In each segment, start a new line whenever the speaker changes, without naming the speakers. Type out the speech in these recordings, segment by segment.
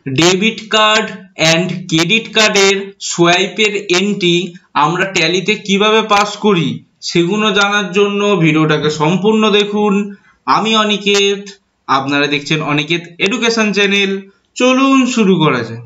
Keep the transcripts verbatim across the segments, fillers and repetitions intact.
Debit card and credit কার্ডের সোয়াইপের entry আমরা ট্যালিতে কিভাবে পাস করি সেগুলো জানার জন্য ভিডিওটাকে সম্পূর্ণ দেখুন। আমি অনিকেত, আপনারা দেখছেন অনিকেত এডুকেশন চ্যানেল। চলুন শুরু করা যায়।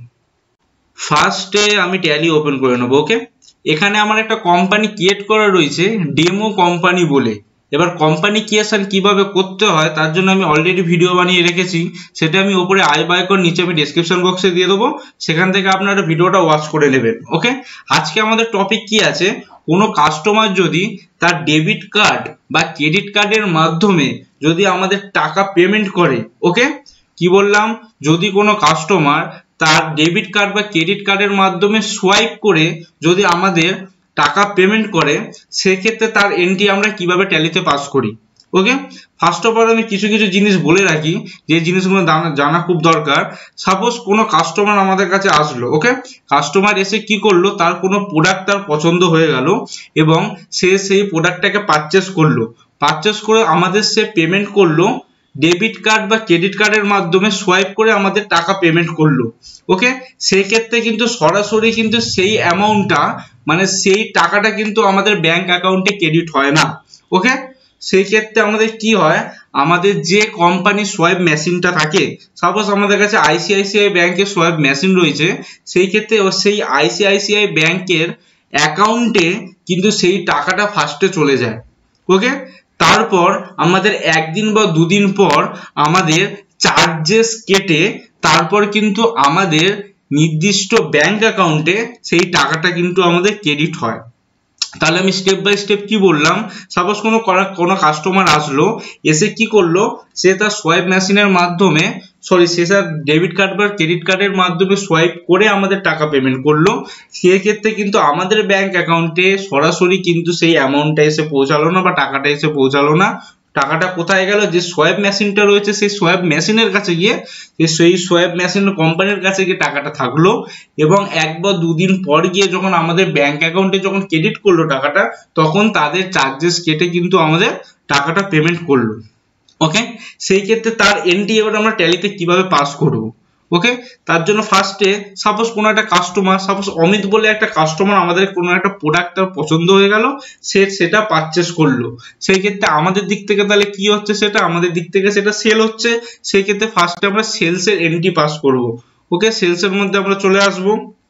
ফার্স্টে আমি ট্যালি ওপেন করে নেব। ওকে, এখানে আমার একটা কোম্পানি ক্রিয়েট করা রয়েছে ডেমো কোম্পানি বলে। এবার কোম্পানি ক্রিয়েশন কিভাবে করতে হয় তার জন্য আমি অলরেডি ভিডিও বানিয়ে রেখেছি, সেটা আমি উপরে আই বাটন নিচে আমি ডেসক্রিপশন বক্সে দিয়ে দেবো, সেখান থেকে আপনারা ভিডিওটা ওয়াচ করে নেবেন। ওকে, আজকে আমাদের টপিক কি আছে, কোনো কাস্টমার যদি তার ডেবিট কার্ড বা ক্রেডিট কার্ডের মাধ্যমে যদি আমাদের টাকা পেমেন্ট করে, ওকে কি বললাম, যদি কোনো কাস্টমার তার ডেবিট কার্ড বা ক্রেডিট কার্ডের মাধ্যমে সোয়াইপ করে যদি আমাদের টাকা পেমেন্ট করে, সেক্ষেত্রে তার এন্ট্রি আমরা কিভাবে ট্যালিতে পাস করি। ওকে, ফার্স্ট অফ অল আমি কিছু কিছু জিনিস বলে রাখি যে জিনিসগুলো জানা খুব দরকার। সাপোজ কোনো কাস্টমার আমাদের কাছে আসলো, ওকে কাস্টমার এসে কি করলো, তার কোনো প্রোডাক্ট তার পছন্দ হয়ে গেল এবং সে সেই প্রোডাক্টটাকে পারচেস করলো, পারচেস করে আমাদের সে পেমেন্ট করলো ডেবিট কার্ড বা ক্রেডিট কার্ডের মাধ্যমে সোয়াইপ করে আমাদের টাকা পেমেন্ট করলো। ওকে, সেই ক্ষেত্রে কিন্তু সরাসরি কিন্তু সেই অ্যামাউন্টটা মানে সেই টাকাটা কিন্তু আমাদের ব্যাংক অ্যাকাউন্টে ক্রেডিট হয় না। ওকে, সেই ক্ষেত্রে আমাদের কি হয়, আমাদের যে কোম্পানির সোয়াইপ মেশিনটা থাকে, সাপোজ আমাদের কাছে আইসিআইসিআই ব্যাংকের সোয়াইপ মেশিন রয়েছে, সেই ক্ষেত্রে সেই আইসিআইসিআই ব্যাংকের অ্যাকাউন্টে কিন্তু সেই টাকাটা ফার্স্টে চলে যায়। ওকে, তারপর আমাদের একদিন বা দুদিন পর আমাদের চার্জেস কেটে তারপর কিন্তু আমাদের নির্দিষ্ট ব্যাংক অ্যাকাউন্টে সেই টাকাটা কিন্তু আমাদের ক্রেডিট হয়। তাহলে আমি স্টেপ বাই স্টেপ কি বললাম, সাপোজ কোনো কোনো কাস্টমার আসলো, এসে কি করলো, সে তার সোয়াইপ মেশিনের মাধ্যমে সরি সে তার ডেবিট কার্ড বা ক্রেডিট কার্ডের মাধ্যমে সোয়াইপ করে আমাদের টাকা পেমেন্ট করলো, সেক্ষেত্রে কিন্তু আমাদের ব্যাংক অ্যাকাউন্টে সরাসরি কিন্তু সেই অ্যামাউন্টটা এসে পৌঁছালো না বা টাকাটা এসে পৌঁছালো না। টাকাটা কোথায় গেল, যে সোয়াইপ মেশিনটা রয়েছে সেই সোয়াইপ মেশিনের কাছে গিয়ে সেই সোয়াইপ মেশিন কোম্পানির কাছে গিয়ে টাকাটা থাকলো এবং এক বা দুদিন পর গিয়ে যখন আমাদের ব্যাংক অ্যাকাউন্টে যখন ক্রেডিট করলো টাকাটা, তখন তাদের চার্জেস কেটে কিন্তু আমাদের টাকাটা পেমেন্ট করলো। ওকে, সেই ক্ষেত্রে তার এন্ট্রি এবার আমরা ট্যালিতে কিভাবে পাস করব। ওকে, তার জন্য ফার্স্টে সাপোজ কোনো একটা কাস্টমার, সাপোজ অমিত বলে একটা কাস্টমার আমাদের কোনো একটা প্রোডাক্ট তার পছন্দ হয়ে গেল, সে সেটা পারচেস করলো, সেই ক্ষেত্রে আমাদের দিক থেকে তাহলে কি হচ্ছে, সেটা আমাদের দিক থেকে সেটা সেল হচ্ছে, সেই ক্ষেত্রে ফার্স্টে আমরা সেলস এর এন্ট্রি পাস করব। ওকে, সেলস এর মধ্যে আমরা চলে আসব।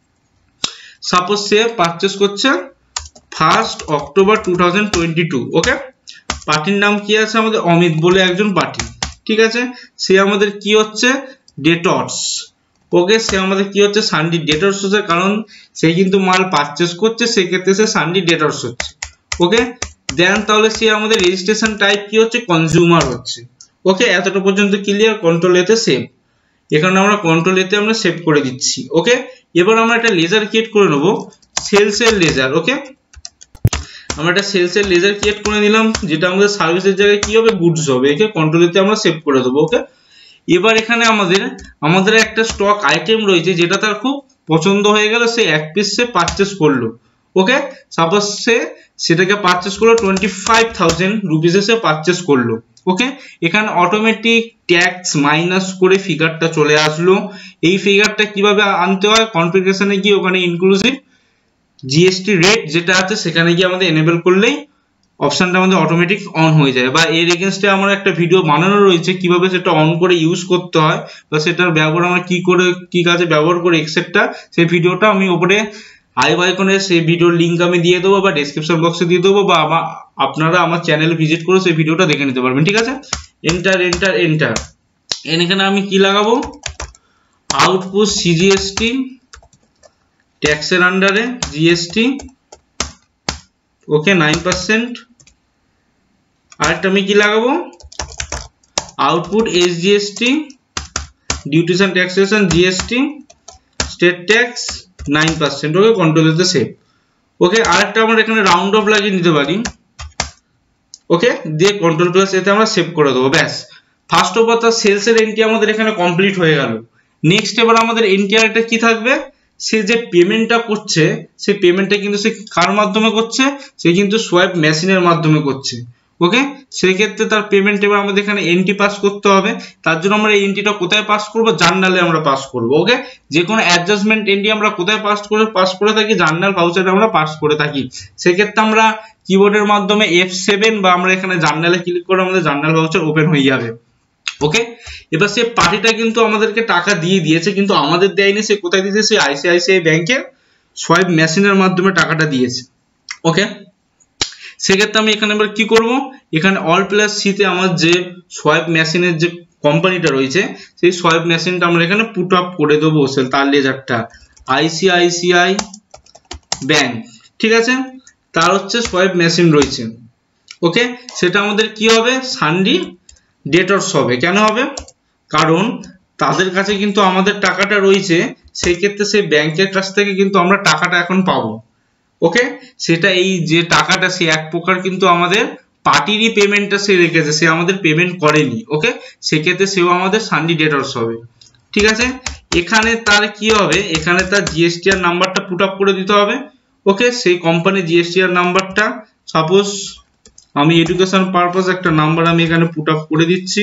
সাপোজ সে পারচেস করছে first October two thousand twenty two. Okay, পার্টির নাম কি আছে আমাদের, অমিত বলে একজন পার্টি, ঠিক আছে, সে আমাদের কি হচ্ছে ডেটর্স। ওকে, সে আমাদের কি হচ্ছে সানডে ডেটর্স হচ্ছে, কারণ সে কিন্তু মাল পারচেস করছে, সেক্ষেত্রে সে সানডে ডেটর্স হচ্ছে। ওকে, দেন তাহলে সে আমাদের রেজিস্ট্রেশন টাইপ কি হচ্ছে, কনজিউমার হচ্ছে। ওকে, এতটা পর্যন্ত ক্লিয়ার। কন্ট্রোল এতে সেভ, এখানে আমরা কন্ট্রোল এতে আমরা সেভ করে দিচ্ছি। ওকে, এবার আমরা একটা লেজার ক্রিয়েট করে নেব, সেলস এর লেজার। ওকে, আমরা একটা সেলস এর লেজার ক্রিয়েট করে নিলাম, যেটা আমাদের সার্ভিসের জায়গায় কি হবে, গুডস হবে। একে কন্ট্রোল এতে আমরা সেভ করে দেবো। ওকে, এবার এখানে আমাদের আমাদের একটা স্টক আইটেম রয়েছে যেটা তার খুব পছন্দ হয়ে গেল, সে এক পিস সে পারচেস করলো। ওকে, সাপোজ সে সেটাকে পারচেস করলো টোয়েন্টি ফাইভ থাউজেন্ড রুপিসে সে পারচেস করলো। ওকে, এখানে অটোমেটিক ট্যাক্স মাইনাস করে ফিগারটা চলে আসলো। এই ফিগারটা কিভাবে আনতে হয়, কনফিগারেশনে গিয়ে ওখানে ইনক্লুসিভ জিএসটি রেট যেটা আছে সেখানে গিয়ে আমাদের এনেবল করলেই অপশনটা আমাদের অটোমেটিক অন হয়ে যায়। বা এর এগেইনস্টে আমার একটা ভিডিও বানানো রয়েছে কিভাবে সেটা অন করে ইউজ করতে হয় বা সেটার ব্যবহার আমরা কি করে কি কাজে ব্যবহার করি এক্সেট্রা, সেই ভিডিওটা আমি উপরে আই আইকনে সেই ভিডিওর লিংক আমি দিয়ে দেবো বা ডেসক্রিপশন বক্সে দিয়ে দেবো, বা আপনারা আমার চ্যানেল ভিজিট করে সেই ভিডিওটা দেখে নিতে পারবেন। ঠিক আছে, এন্টার এন্টার এন্টার, এখানে আমি কি লাগাবো, আউটপুট সিজিএসটি ট্যাক্সের আন্ডারে জিএসটি। ওকে, নাইন পার্সেন্ট। আরেকটা আমি কি লাগাবো, output SGST duties and taxation GST state tax nine percent. Okay, control এতে সেভ। ওকে, আরেকটা আমরা এখানে রাউন্ড অফ লাগিয়ে নিতে পারি। ওকে, দিয়ে কন্ট্রোল প্লাস এতে আমরা সেভ করে দেবো। ব্যাস, ফার্স্ট অফ অল সেলস এর এন্ট্রি আমাদের এখানে কমপ্লিট হয়ে গেল। নেক্সট এবার আমাদের এন্ট্রি আরেকটা কি থাকবে, সে যে পেমেন্টটা করছে সেই পেমেন্টটা কিন্তু সে কার মাধ্যমে করছে, সে কিন্তু সোয়াইপ মেশিনের মাধ্যমে করছে। ওকে, সেই ক্ষেত্রে তার পেমেন্ট এবার আমাদের এখানে এন্ট্রি পাস করতে হবে। তার জন্য আমরা এই এন্ট্রিটা কোথায় পাস করব, জার্নালে আমরা পাস করব। ওকে, যে কোনো অ্যাডজাস্টমেন্ট এন্ট্রি আমরা কোথায় পাস করে পাস করে থাকি, জার্নাল ভাউচারে আমরা পাস করে থাকি। সেই ক্ষেত্রে আমরা কিবোর্ডের মাধ্যমে এফ সেভেন বা আমরা এখানে জার্নালে ক্লিক করে আমাদের জার্নাল ভাউচার ওপেন হয়ে যাবে। ওকে, এবার সে পার্টিটা কিন্তু আমাদেরকে টাকা দিয়ে দিয়েছে, কিন্তু আমাদের দেয়নি। সে কোথায় দিয়েছে, সে আইসিআইসিআই ব্যাংকের সোয়াইপ মেশিনের মাধ্যমে টাকাটা দিয়েছে। ওকে, সেক্ষেত্রে আমি এখানে এবার কি করব, এখানে অল প্লাস সিতে আমার যে সোয়াইপ মেশিনের যে কোম্পানিটা রয়েছে সেই সোয়াইপ মেশিনটা আমরা এখানে পুট আপ করে দেবো, তার লেজারটা আইসিআইসিআই ব্যাংক, ঠিক আছে, তার হচ্ছে সোয়াইপ মেশিন রয়েছে। ওকে, সেটা আমাদের কি হবে, সানডে ডেটরস হবে। কেন হবে, কারণ তাদের কাছে কিন্তু আমাদের টাকাটা রয়েছে, সেই ক্ষেত্রে সেই ব্যাংকের কাছ থেকে কিন্তু আমরা টাকাটা এখন পাবো। ওকে, সেটা এই যে টাকাটা সে এক প্রকার কিন্তু আমাদের পার্টিরই পেমেন্টটা সে রেখেছে, সে আমাদের পেমেন্ট করেনি। ওকে, সেক্ষেত্রে সেও আমাদের সানডে ডেটরস হবে। ঠিক আছে, এখানে তার কি হবে, এখানে তার জিএসটিআর নাম্বারটা পুট আপ করে দিতে হবে। ওকে, সেই কোম্পানির জিএসটিআর নাম্বারটা, সাপোজ আমি এডুকেশন পারপাস একটা নাম্বার আমি এখানে পুট আপ করে দিচ্ছি।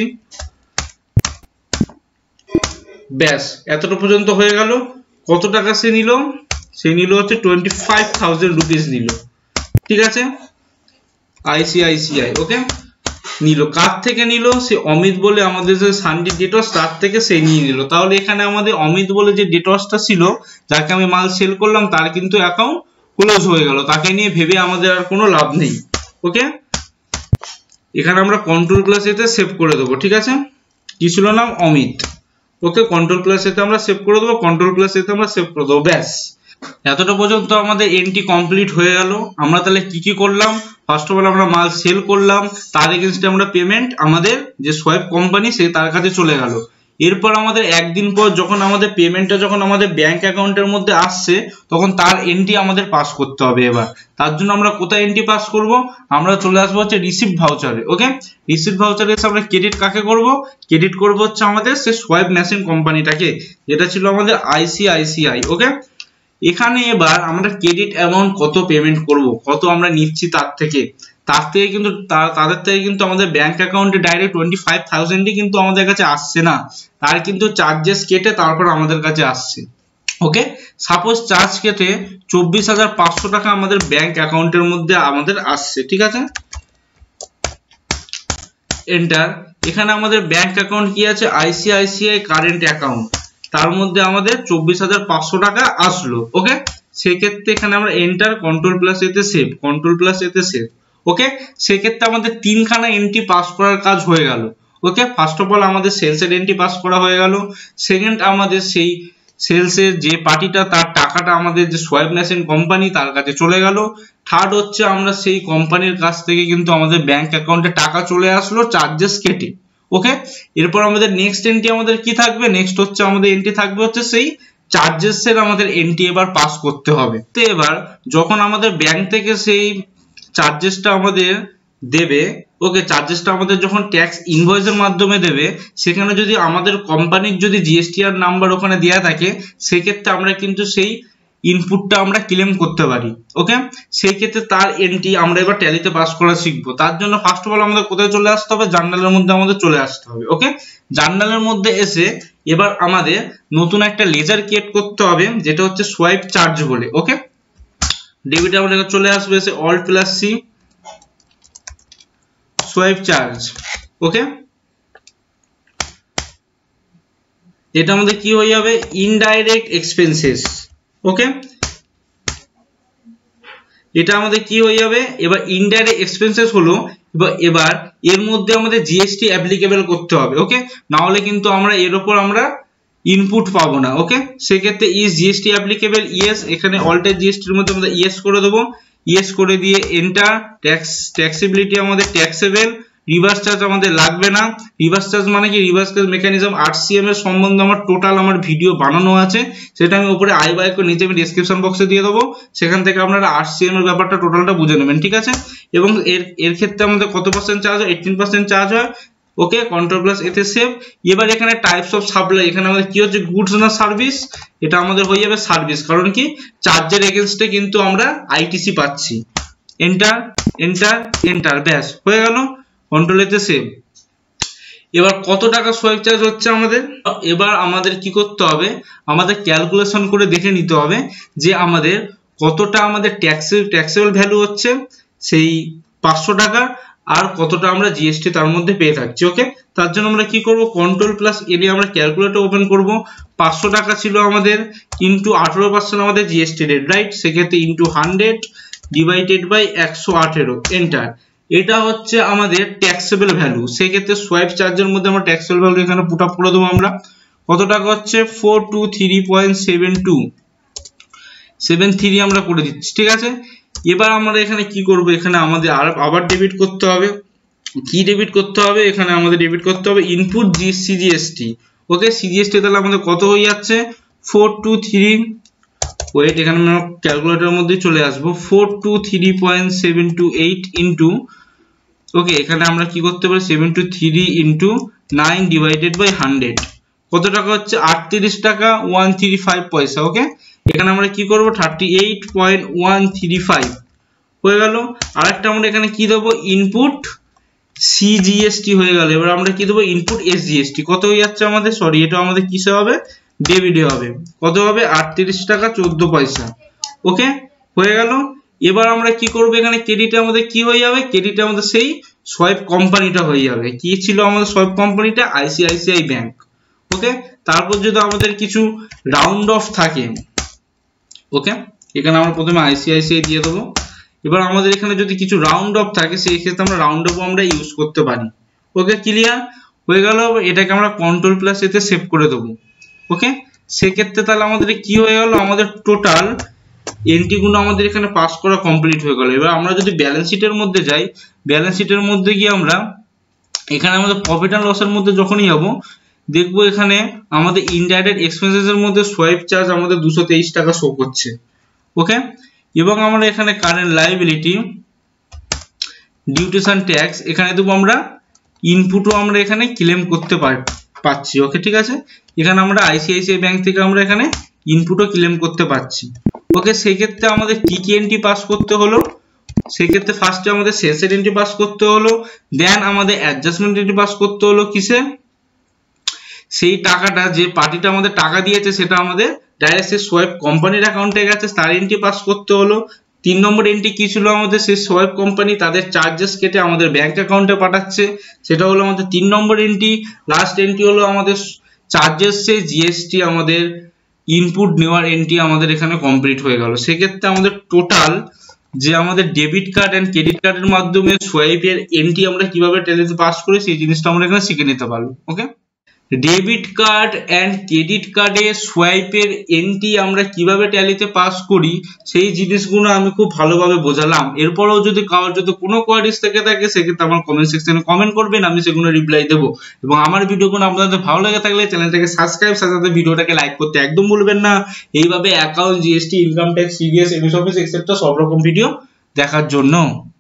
ব্যাস, এতটা পর্যন্ত হয়ে গেল। কত টাকা সে নিল, সে নিল হচ্ছে টোয়েন্টি ফাইভ থাউজেন্ড রুপিস নিল। ঠিক আছে, আইসিআইসিআই ওকে নিল। কার থেকে নিল, সে অমিত বলে আমাদের যে সানডে ডেটস তার থেকে সে নিয়ে নিল। তাহলে এখানে আমাদের অমিত বলে যে ডেটসটা ছিল, যাকে আমি মাল সেল করলাম, তার কিন্তু অ্যাকাউন্ট ক্লোজ হয়ে গেল। তাকে নিয়ে ভেবে আমাদের আর কোনো লাভ নেই। ওকে, এখানে আমরা কন্ট্রোল প্লাস এতে সেভ করে দেবো। ঠিক আছে, কি ছিল নাম, অমিত। ওকে, কন্ট্রোল প্লাস এতে আমরা সেভ করে দেবো, কন্ট্রোল প্লাস এতে আমরা সেভ করে দেবো। ব্যাস, এতটা পর্যন্ত আমাদের এন্ট্রি কমপ্লিট হয়ে গেল। আমরা তাহলে কি কি করলাম, ফার্স্ট অফ অল আমরা মাল সেল করলাম, তার এগেইনস্টে আমরা পেমেন্ট আমাদের যে সোয়াইপ কোম্পানি সে তার কাছে চলে গেল। এরপর আমাদের একদিন পর যখন আমাদের পেমেন্টটা যখন আমাদের ব্যাংক অ্যাকাউন্টের মধ্যে আসছে, তখন তার এন্ট্রি আমাদের পাস করতে হবে। এবার তার জন্য আমরা কোথায় এন্ট্রি পাস করব, আমরা চলে আসবো হচ্ছে রিসিপ্ট ভাউচারে। ওকে, রিসিপ্ট ভাউচারে এসে আমরা ক্রেডিট কাকে করব, ক্রেডিট করব হচ্ছে আমাদের সে সোয়াইপ মেশিন কোম্পানিটাকে, যেটা ছিল আমাদের আইসিআইসিআই। ওকে, এখানে এবার আমরা ক্রেডিট অ্যামাউন্ট কত পেমেন্ট করব, কত আমরা নিচ্ছি তার থেকে, তার থেকে কিন্তু তাদের থেকে কিন্তু আমাদের ব্যাংক অ্যাকাউন্টে ডাইরেক্ট টোয়েন্টি ফাইভ থাউজেন্ডই কিন্তু আমাদের কাছে আসছে না, তার কিন্তু চার্জেস কেটে তারপর আমাদের কাছে আসছে। ওকে, সাপোজ চার্জ কেটে চব্বিশ হাজার পাঁচশো টাকা আমাদের ব্যাংক অ্যাকাউন্টের মধ্যে আমাদের আসছে। ঠিক আছে, এন্টার। এখানে আমাদের ব্যাংক অ্যাকাউন্ট কি আছে, আইসিআইসিআই কারেন্ট অ্যাকাউন্ট, তার মধ্যে আমাদের চব্বিশ হাজার পাঁচশো টাকা আসলো। ওকে, সেক্ষেত্রে এখানে আমরা এন্টার, কন্ট্রোল প্লাস এতে সেভ, কন্ট্রোল প্লাস এতে সেভ। ওকে, সেক্ষেত্রে আমাদের তিনখানা এন্ট্রি পাস করার কাজ হয়ে গেল। ওকে, ফার্স্ট অফ অল আমাদের সেলসের এন্ট্রি পাস করা হয়ে গেল। সেকেন্ড, আমাদের সেই সেলসের যে পার্টিটা তার টাকাটা আমাদের যে সোয়াইপ মেশিন কোম্পানি তার কাছে চলে গেল। থার্ড হচ্ছে আমরা সেই কোম্পানির কাছ থেকে কিন্তু আমাদের ব্যাংক অ্যাকাউন্টে টাকা চলে আসলো চার্জেস কেটে। ওকে, এরপর আমাদের নেক্সট এন্ট্রি আমাদের কি থাকবে, নেক্সট হচ্ছে আমাদের এন্ট্রি থাকবে হচ্ছে সেই চার্জেস এর আমাদের এন্ট্রি এবার পাস করতে হবে। তো এবার যখন আমাদের ব্যাংক থেকে সেই চার্জেসটা আমাদের দেবে, ওকে, চার্জেসটা আমাদের যখন ট্যাক্স ইনভয়েসের মাধ্যমে দেবে, সেখানে যদি আমাদের কোম্পানির যদি জিএসটিআর নাম্বার ওখানে দেওয়া থাকে, সেক্ষেত্রে আমরা কিন্তু সেই ইনপুটটা আমরা ক্লেম করতে পারি। ওকে, সেই ক্ষেত্রে তার এন্ট্রি আমরা এবার ট্যালিতে পাস করা শিখবো। তার জন্য ফার্স্ট অফ অল আমাদের কোথায় চলে আসতে হবে, জার্নালের মধ্যে আমাদের চলে আসতে হবে। ওকে, জার্নালের মধ্যে এসে এবার আমাদের নতুন একটা লেজার ক্রিয়েট করতে হবে, যেটা হচ্ছে সোয়াইপ চার্জ বলে। ওকে, ডেবিট আমাদের চলে আসবে, এসে alt plus C, swipe charge. Okay, এটা আমাদের কি হয়ে যাবে, ইনডাইরেক্ট এক্সপেন্সেস। ওকে, এটা আমাদের কি হয়ে যাবে, এবার ইনডাইরেক্ট এক্সপেন্সেস হলো, এবার এর মধ্যে আমাদের জিএসটি অ্যাপ্লিকেবল করতে হবে। ওকে, না হলে কিন্তু আমরা এর উপর আমরা ইনপুট পাবো না। ওকে, সেক্ষেত্রে ইজ জিএসটি অ্যাপ্লিকেবল, ইয়েস, এখানে অল্টার জিএসটির মধ্যে আমরা ইয়েস করে দেবো। ইয়েস করে দিয়ে এন্টার। ট্যাক্স ট্যাক্সিবিলিটি আমাদের ট্যাক্সেবল, রিভার্স চার্জ আমাদের লাগবে না। রিভার্স চার্জ মানে কি, রিভার্স চার্জ মেকানিজম আরসিএম এর সম্বন্ধে আমার টোটাল আমার ভিডিও বানানো আছে, সেটা আমি উপরে আই বাই করে নিচে আমি ডেসক্রিপশন বক্সে দিয়ে দেবো, সেখান থেকে আপনারা আরসিএম এর ব্যাপারটা টোটালটা বুঝে নেবেন। ঠিক আছে, এবং এর এর ক্ষেত্রে আমাদের কত পার্সেন্ট চার্জ হয়, এইটিন পার্সেন্ট চার্জ হয়। ওকে, কন্ট্রোল প্লাস এতে সেভ। এবার এখানে টাইপস অফ সাপ্লাই, এখানে আমাদের কি হচ্ছে, গুডস না সার্ভিস, এটা আমাদের হয়ে যাবে সার্ভিস, কারণ কি চার্জের এগেইনস্টে কিন্তু আমরা আইটিসি পাচ্ছি। এন্টার এন্টার এন্টার, ব্যাস হয়ে গেল, কন্ট্রোল এতে সেভ। এবার কত টাকা সোয়াইপ চার্জ হচ্ছে আমাদের, এবার আমাদের কি করতে হবে, আমাদের ক্যালকুলেশন করে দেখে নিতে হবে যে আমাদের কতটা আমাদের ট্যাক্স ট্যাক্সেবল ভ্যালু হচ্ছে সেই পাঁচশো টাকা, আর কতটা আমরা জিএসটি তার মধ্যে পেয়ে থাকছি। ওকে, তার জন্য আমরা কি করব, কন্ট্রোল প্লাস এ দিয়ে আমরা ক্যালকুলেটর ওপেন করব। পাঁচশো টাকা ছিল আমাদের, ইন্টু আঠেরো পার্সেন্ট আমাদের জিএসটি রেট, রাইট, সেক্ষেত্রে ইন্টু হান্ড্রেড ডিভাইডেড বাই একশো আঠেরো, এন্টার। এটা হচ্ছে আমাদের ট্যাক্সেবল ভ্যালু, সেক্ষেত্রে সোয়াইপ চার্জের মধ্যে আমরা ট্যাক্সেবল ভ্যালু এখানে পুট আপ করে দেবো আমরা। কত টাকা হচ্ছে, four two three point seven two seven three আমরা করে দিচ্ছি, ঠিক আছে। এবার আমরা এখানে কি করব, এখানে আমাদের আবার ডেবিট করতে হবে। কি ডেবিট করতে হবে, এখানে আমাদের ডেবিট করতে হবে input G CGST. Okay, CGST তাহলে আমাদের কত হয়ে যাচ্ছে, ফোর টু থ্রি, ওয়েট এখানে আমরা ক্যালকুলেটরের মধ্যে চলে আসবো, four two three point seven two eight into, okay এখানে আমরা কি করতে পারি, seven two three into nine divided by hundred, কত টাকা হচ্ছে, আটত্রিশ টাকা ওয়ান থ্রি ফাইভ পয়সা। ওকে, এখানে আমরা কি করব, thirty eight point one three five হয়ে গেল। আরেকটা আমরা এখানে কি দেবো, ইনপুট সিজিএসটি হয়ে গেল। এবার আমরা কি দেবো, ইনপুট এসজিএসটি, কত হয়ে যাচ্ছে আমাদের, সরি এটা আমাদের কিসে হবে, ডেবিটে হবে, কত হবে, আটত্রিশ টাকা চোদ্দ পয়সা। ওকে, হয়ে গেল। এবার আমরা কি করব, এখানে ক্রেডিটে আমাদের কি হয়ে যাবে, ক্রেডিটে আমাদের সেই সোয়াইপ কোম্পানিটা হয়ে যাবে। কি ছিল আমাদের সোয়াইপ কোম্পানিটা, আইসিআইসিআই ব্যাংক। ওকে, তারপর যদি আমাদের কিছু রাউন্ড অফ থাকে, ওকে এখানে আমরা প্রথমে আইসিআইসিআই দিয়ে দেবো। এবার আমাদের এখানে যদি কিছু রাউন্ড অফ থাকে, সেই ক্ষেত্রে আমরা রাউন্ড অফ আমরা ইউজ করতে পারি। ওকে, ক্লিয়ার হয়ে গেল। এটাকে আমরা কন্ট্রোল প্লাস এতে সেভ করে দেবো। ওকে, সেক্ষেত্রে তাহলে আমাদের কি হয়ে গেল, আমাদের টোটাল এন্ট্রি গুলো আমাদের এখানে পাস করা কমপ্লিট হয়ে গেল। এবার আমরা যদি ব্যালেন্স শিটের মধ্যে যাই, ব্যালেন্স শিটের মধ্যে গিয়ে আমরা এখানে আমাদের প্রফিট অ্যান্ড লসের মধ্যে যখনই যাবো, দেখবো এখানে আমাদের ইনডাইরেক্ট এক্সপেন্সেস এর মধ্যে সোয়াইপ চার্জ আমাদের দুশো তেইশ টাকা শো করছে। ওকে, এবং আমরা এখানে কারেন্ট লায়াবিলিটি ডিউটিশন ট্যাক্স এখানে দেবো আমরা ইনপুটও আমরা এখানে ক্লেম করতে পারছি। ওকে, ঠিক আছে, এখানে আমরা আইসিআইসিআই ব্যাংক থেকে আমরা এখানে ইনপুটও ক্লেম করতে পারছি। ওকে, সেই ক্ষেত্রে আমাদের কি কি এন্ট্রি পাস করতে হলো, সেই ক্ষেত্রে ফার্স্টে আমাদের সেলসের এন্ট্রি পাস করতে হলো, দেন আমাদের অ্যাডজাস্টমেন্ট এন্ট্রি পাস করতে হলো কিসে, সেই টাকাটা যে পার্টিটা আমাদের টাকা দিয়েছে সেটা আমাদের ডাইরেক্ট সেই সোয়াইপ কোম্পানির অ্যাকাউন্টে গেছে, তার এন্ট্রি পাস করতে হলো। তিন নম্বর এন্ট্রি কি ছিল আমাদের, সেই সোয়াইপ কোম্পানি তাদের চার্জেস কেটে আমাদের ব্যাংক অ্যাকাউন্টে পাঠাচ্ছে, সেটা হলো আমাদের তিন নম্বর এন্ট্রি। লাস্ট এন্ট্রি হলো আমাদের চার্জেস সে জিএসটি আমাদের ইনপুট নেওয়ার এন্ট্রি আমাদের এখানে কমপ্লিট হয়ে গেল। সেক্ষেত্রে আমাদের টোটাল যে আমাদের ডেবিট কার্ড এন্ড ক্রেডিট কার্ডের মাধ্যমে সোয়াইপের এন্ট্রি আমরা কিভাবে ট্যালিতে পাস করি সেই জিনিসটা আমরা এখানে শিখে নিতে পারবো। Okay, debit card and credit কার্ডে সোয়াইপের এন্ট্রি আমরা কিভাবে ট্যালিতে পাস করি সেই জিনিসগুলো আমি খুব ভালোভাবে বোঝালাম। এরপরেও যদি কারোর যদি কোনো কোয়ারিজ থেকে থাকে সেক্ষেত্রে আমার কমেন্ট সেকশনে কমেন্ট করবেন, আমি সেগুলো রিপ্লাই দেবো। এবং আমার ভিডিওগুলো আপনাদের ভালো লেগে থাকলে চ্যানেলটাকে সাবস্ক্রাইব, সাথে সাথে ভিডিওটাকে লাইক করতে একদম ভুলবেন না। এইভাবে account, GST, income tax, CDS, MS office etcetera সব রকম ভিডিও দেখার জন্য।